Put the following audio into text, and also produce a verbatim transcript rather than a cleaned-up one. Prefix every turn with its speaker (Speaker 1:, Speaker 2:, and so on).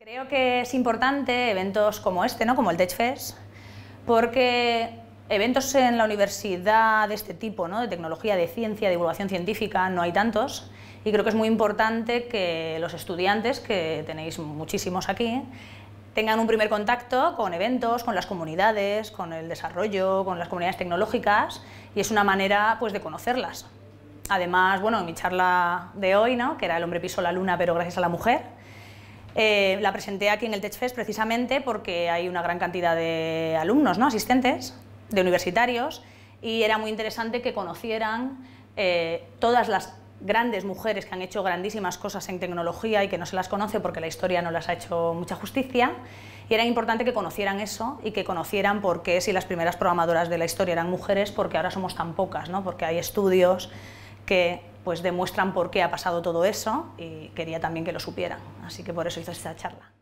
Speaker 1: Creo que es importante eventos como este, ¿no? Como el TechFest, porque eventos en la universidad de este tipo, ¿no? De tecnología, de ciencia, de divulgación científica, no hay tantos, y creo que es muy importante que los estudiantes, que tenéis muchísimos aquí, tengan un primer contacto con eventos, con las comunidades, con el desarrollo, con las comunidades tecnológicas, y es una manera, pues, de conocerlas. Además, bueno, en mi charla de hoy, ¿no? Que era el hombre pisó la luna pero gracias a la mujer, eh, la presenté aquí en el TechFest precisamente porque hay una gran cantidad de alumnos, ¿no? Asistentes, de universitarios, y era muy interesante que conocieran eh, todas las grandes mujeres que han hecho grandísimas cosas en tecnología y que no se las conoce porque la historia no las ha hecho mucha justicia, y era importante que conocieran eso y que conocieran por qué, si las primeras programadoras de la historia eran mujeres, porque ahora somos tan pocas, ¿no? Porque hay estudios que pues demuestran por qué ha pasado todo eso, y quería también que lo supieran, así que por eso hice esta charla.